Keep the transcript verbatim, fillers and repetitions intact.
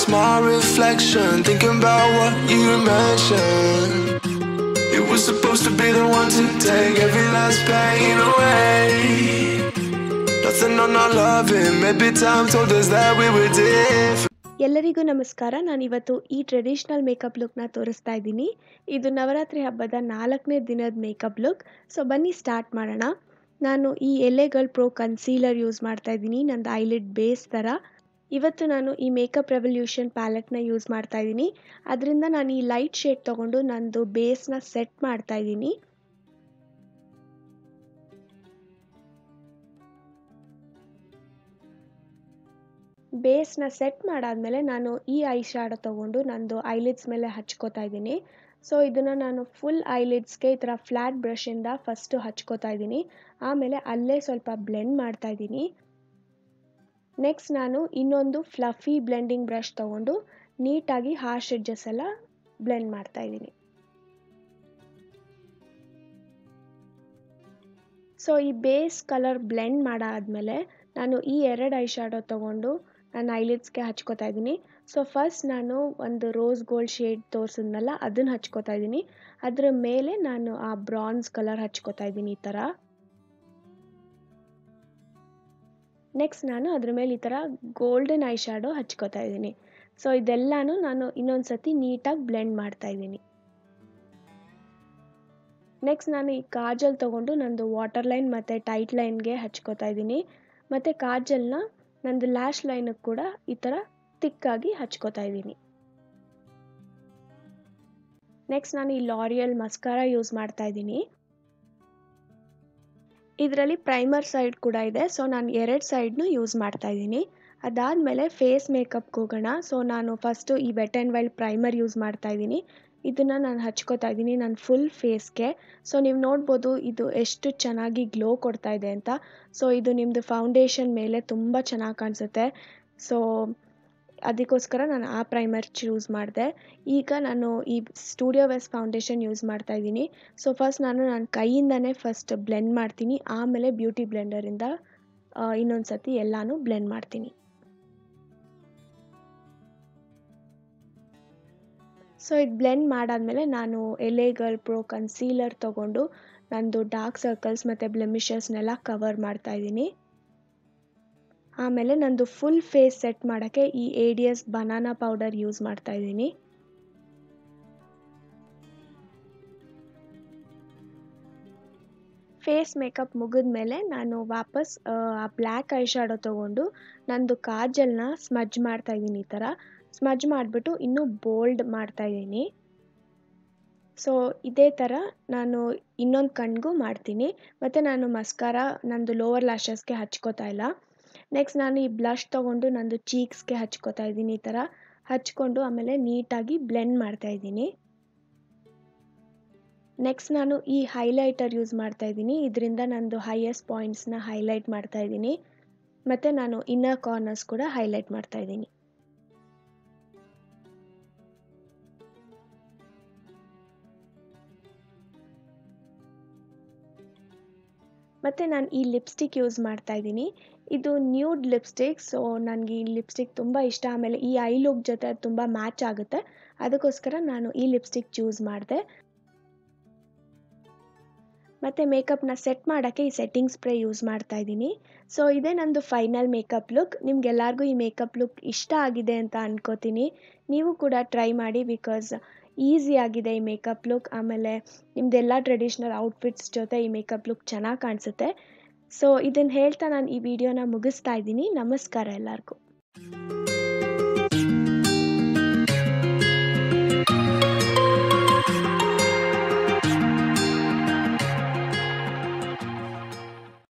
my reflection, thinking about what you mentioned. You were supposed to be the one to take every last pain away. Nothing on our loving, maybe time told us that we were different. ಎಲ್ಲರಿಗೂ ನಮಸ್ಕಾರ. ನಾನು ಇವತ್ತು ಈ traditional makeup ಲುಕ್ನ ತೋರಿಸ್ತಾ ಇದ್ದೀನಿ. ಇದು ನವರಾತ್ರಿ ಹಬ್ಬದ ನಾಲ್ಕನೇ ದಿನದ ಮೇಕಪ್ ಲುಕ್. ಸೊ ಬನ್ನಿ ಸ್ಟಾರ್ಟ್ ಮಾಡೋಣ. ನಾನು ಈ ಎಲೆಗಲ್ ಪ್ರೋ ಕನ್ಸೀಲರ್ ಯೂಸ್ ಮಾಡ್ತಾ ಇದ್ದೀನಿ, ನಂದು ಐಲಿಡ್ ಬೇಸ್ ಥರ. ಇವತ್ತು ನಾನು ಈ ಮೇಕಪ್ ರೆವಲ್ಯೂಷನ್ ಪ್ಯಾಲೆಟ್ನ ಯೂಸ್ ಮಾಡ್ತಾ ಇದ್ದೀನಿ. ಅದರಿಂದ ನಾನು ಈ ಲೈಟ್ ಶೇಡ್ ತೊಗೊಂಡು ನಂದು ಬೇಸ್ನ ಸೆಟ್ ಮಾಡ್ತಾ ಇದ್ದೀನಿ. ಬೇಸ್ನ ಸೆಟ್ ಮಾಡಾದಮೇಲೆ ನಾನು ಈ ಐ ಶ್ಯಾಡೋ ತೊಗೊಂಡು ನಂದು ಐಲಿಡ್ಸ್ ಮೇಲೆ ಹಚ್ಕೋತಾ ಇದ್ದೀನಿ. ಸೊ ಇದನ್ನು ನಾನು ಫುಲ್ ಐಲಿಡ್ಸ್ಗೆ ಈ ಥರ ಫ್ಲ್ಯಾಟ್ ಬ್ರಷಿಂದ ಫಸ್ಟು ಹಚ್ಕೋತಾ ಇದ್ದೀನಿ. ಆಮೇಲೆ ಅಲ್ಲೇ ಸ್ವಲ್ಪ ಬ್ಲೆಂಡ್ ಮಾಡ್ತಾ ಇದ್ದೀನಿ. ನೆಕ್ಸ್ಟ್ ನಾನು ಇನ್ನೊಂದು ಫ್ಲಫಿ ಬ್ಲೆಂಡಿಂಗ್ ಬ್ರಷ್ ತೊಗೊಂಡು ನೀಟಾಗಿ ಹಾರ್ಶ್ ಎಡ್ಜಸ್ ಎಲ್ಲ ಬ್ಲೆಂಡ್ ಮಾಡ್ತಾ ಇದ್ದೀನಿ. ಸೊ ಈ ಬೇಸ್ ಕಲರ್ ಬ್ಲೆಂಡ್ ಮಾಡಾದಮೇಲೆ ನಾನು ಈ ಎರಡು ಐ ಶ್ಯಾಡೋ ತೊಗೊಂಡು ನಾನು ಐಲಿಡ್ಸ್ಗೆ ಹಚ್ಕೋತಾ ಇದ್ದೀನಿ. ಸೊ ಫಸ್ಟ್ ನಾನು ಒಂದು ರೋಸ್ ಗೋಲ್ಡ್ ಶೇಡ್ ತೋರಿಸಿದ್ನಲ್ಲ ಅದನ್ನು ಹಚ್ಕೋತಾ ಇದ್ದೀನಿ. ಅದರ ಮೇಲೆ ನಾನು ಆ ಬ್ರಾನ್ಸ್ ಕಲರ್ ಹಚ್ಕೋತಾ ಇದ್ದೀನಿ ಈ ಥರ. ನೆಕ್ಸ್ಟ್ ನಾನು ಅದ್ರ ಮೇಲೆ ಈ ಥರ ಗೋಲ್ಡನ್ ಐ ಶ್ಯಾಡೋ ಹಚ್ಕೋತಾ ಇದ್ದೀನಿ. ಸೊ ಇದೆಲ್ಲನೂ ನಾನು ಇನ್ನೊಂದು ಸತಿ ನೀಟಾಗಿ ಬ್ಲೆಂಡ್ ಮಾಡ್ತಾ ಇದ್ದೀನಿ. ನೆಕ್ಸ್ಟ್ ನಾನು ಈ ಕಾಜಲ್ ತೊಗೊಂಡು ನಂದು ವಾಟರ್ ಲೈನ್ ಮತ್ತು ಟೈಟ್ ಲೈನ್ಗೆ ಹಚ್ಕೋತಾ ಇದ್ದೀನಿ. ಮತ್ತು ಕಾಜಲ್ನ ನಂದು ಲ್ಯಾಶ್ ಲೈನಿಗೆ ಕೂಡ ಈ ಥರ ತಿಕ್ಕಾಗಿ ಹಚ್ಕೋತಾ ಇದ್ದೀನಿ. ನೆಕ್ಸ್ಟ್ ನಾನು ಈ ಲಾರಿಯಲ್ ಮಸ್ಕಾರ ಯೂಸ್ ಮಾಡ್ತಾ ಇದ್ದೀನಿ. ಇದರಲ್ಲಿ ಪ್ರೈಮರ್ ಸೈಡ್ ಕೂಡ ಇದೆ. ಸೊ ನಾನು ಎರಡು ಸೈಡ್ನು ಯೂಸ್ ಮಾಡ್ತಾ ಇದ್ದೀನಿ. ಅದಾದಮೇಲೆ ಫೇಸ್ ಮೇಕಪ್ಗೆ ಹೋಗೋಣ. ಸೊ ನಾನು ಫಸ್ಟು ಈ wet and wild primer use ಮಾಡ್ತಾ ಇದ್ದೀನಿ. ಇದನ್ನು ನಾನು ಹಚ್ಕೋತಾ ಇದ್ದೀನಿ ನನ್ನ ಫುಲ್ ಫೇಸ್ಗೆ. ಸೊ ನೀವು ನೋಡ್ಬೋದು ಇದು ಎಷ್ಟು ಚೆನ್ನಾಗಿ ಗ್ಲೋ ಕೊಡ್ತಾ ಇದೆ ಅಂತ. ಸೊ ಇದು ನಿಮ್ಮದು ಫೌಂಡೇಶನ್ ಮೇಲೆ ತುಂಬ ಚೆನ್ನಾಗಿ ಕಾಣಿಸುತ್ತೆ. ಸೊ ಅದಕ್ಕೋಸ್ಕರ ನಾನು ಆ ಪ್ರೈಮರ್ ಚೂಸ್ ಮಾಡಿದೆ. ಈಗ ನಾನು ಈ ಸ್ಟುಡಿಯೋ ವೆಸ್ ಫೌಂಡೇಶನ್ ಯೂಸ್ ಮಾಡ್ತಾ ಇದ್ದೀನಿ. ಸೊ ಫಸ್ಟ್ ನಾನು ನನ್ನ ಕೈಯಿಂದನೇ ಫಸ್ಟ್ ಬ್ಲೆಂಡ್ ಮಾಡ್ತೀನಿ, ಆಮೇಲೆ ಬ್ಯೂಟಿ ಬ್ಲೆಂಡರಿಂದ ಇನ್ನೊಂದು ಸತಿ ಎಲ್ಲನೂ ಬ್ಲೆಂಡ್ ಮಾಡ್ತೀನಿ. ಸೊ ಇದು ಬ್ಲೆಂಡ್ ಮಾಡಾದಮೇಲೆ ನಾನು ಎಲೆಗಲ್ ಪ್ರೋ ಕನ್ಸೀಲರ್ ತೊಗೊಂಡು ನಂದು ಡಾರ್ಕ್ ಸರ್ಕಲ್ಸ್ ಮತ್ತು ಬ್ಲೆಮಿಷಸ್ನೆಲ್ಲ ಕವರ್ ಮಾಡ್ತಾ ಇದ್ದೀನಿ. ಆಮೇಲೆ ನಂದು ಫುಲ್ ಫೇಸ್ ಸೆಟ್ ಮಾಡೋಕ್ಕೆ ಈ A D S banana powder use ಮಾಡ್ತಾ ಇದ್ದೀನಿ. ಫೇಸ್ ಮೇಕಪ್ ಮುಗಿದ ಮೇಲೆ ನಾನು ವಾಪಸ್ ಆ ಬ್ಲ್ಯಾಕ್ ಐ ಶ್ಯಾಡೋ ತೊಗೊಂಡು ನಂದು ಕಾಜಲ್ನ ಸ್ಮಜ್ ಮಾಡ್ತಾ ಇದ್ದೀನಿ ಈ ಥರ. ಸ್ಮಜ್ ಮಾಡಿಬಿಟ್ಟು ಇನ್ನೂ ಬೋಲ್ಡ್ ಮಾಡ್ತಾ ಇದ್ದೀನಿ. ಸೊ ಇದೇ ಥರ ನಾನು ಇನ್ನೊಂದು ಕಣ್ಣಿಗೂ ಮಾಡ್ತೀನಿ. ಮತ್ತು ನಾನು ಮಸ್ಕಾರ ನಂದು ಲೋವರ್ ಲ್ಯಾಶಸ್ಗೆ ಹಚ್ಕೋತಾ ಇಲ್ಲ. ನೆಕ್ಸ್ಟ್ ನಾನು ಈ ಬ್ಲಷ್ ತೊಗೊಂಡು ನಂದು ಚೀಕ್ಸ್ಗೆ ಹಚ್ಕೋತಾ ಇದ್ದೀನಿ ಈ ಥರ. ಹಚ್ಕೊಂಡು ಆಮೇಲೆ ನೀಟಾಗಿ ಬ್ಲೆಂಡ್ ಮಾಡ್ತಾ ಇದ್ದೀನಿ. ನೆಕ್ಸ್ಟ್ ನಾನು ಈ ಹೈಲೈಟರ್ ಯೂಸ್ ಮಾಡ್ತಾ ಇದ್ದೀನಿ. ಇದರಿಂದ ನಂದು ಹೈಯೆಸ್ಟ್ ಪಾಯಿಂಟ್ಸ್ನ ಹೈಲೈಟ್ ಮಾಡ್ತಾ ಇದ್ದೀನಿ. ಮತ್ತು ನಾನು ಇನ್ನರ್ ಕಾರ್ನರ್ಸ್ ಕೂಡ ಹೈಲೈಟ್ ಮಾಡ್ತಾ ಇದ್ದೀನಿ. ಮತ್ತು ನಾನು ಈ ಲಿಪ್ಸ್ಟಿಕ್ ಯೂಸ್ ಮಾಡ್ತಾ ಇದ್ದೀನಿ. ಇದು ನ್ಯೂಡ್ ಲಿಪ್ಸ್ಟಿಕ್. ಸೊ ನನಗೆ ಈ ಲಿಪ್ಸ್ಟಿಕ್ ತುಂಬ ಇಷ್ಟ. ಆಮೇಲೆ ಈ ಐ ಲುಕ್ ಜೊತೆ ತುಂಬ ಮ್ಯಾಚ್ ಆಗುತ್ತೆ. ಅದಕ್ಕೋಸ್ಕರ ನಾನು ಈ ಲಿಪ್ಸ್ಟಿಕ್ ಚೂಸ್ ಮಾಡಿದೆ. ಮತ್ತು ಮೇಕಪ್ನ ಸೆಟ್ ಮಾಡೋಕ್ಕೆ ಈ ಸೆಟ್ಟಿಂಗ್ ಸ್ಪ್ರೇ ಯೂಸ್ ಮಾಡ್ತಾ ಇದ್ದೀನಿ. ಸೊ ಇದೇ ನಂದು ಫೈನಲ್ ಮೇಕಪ್ ಲುಕ್. ನಿಮ್ಗೆಲ್ಲರಿಗೂ ಈ ಮೇಕಪ್ ಲುಕ್ ಇಷ್ಟ ಆಗಿದೆ ಅಂತ ಅನ್ಕೋತೀನಿ. ನೀವು ಕೂಡ ಟ್ರೈ ಮಾಡಿ, ಬಿಕಾಸ್ ಈಸಿ ಆಗಿದೆ ಈ ಮೇಕಪ್ ಲುಕ್. ಆಮೇಲೆ ನಿಮ್ಮದೆಲ್ಲ ಟ್ರೆಡಿಷ್ನಲ್ ಔಟ್ಫಿಟ್ಸ್ ಜೊತೆ ಈ ಮೇಕಪ್ ಲುಕ್ ಚೆನ್ನಾಗಿ ಕಾಣಿಸುತ್ತೆ. ಸೊ ಇದನ್ನು ಹೇಳ್ತಾ ನಾನು ಈ ವಿಡಿಯೋನ ಮುಗಿಸ್ತಾ ಇದ್ದೀನಿ. ನಮಸ್ಕಾರ ಎಲ್ಲರಿಗೂ.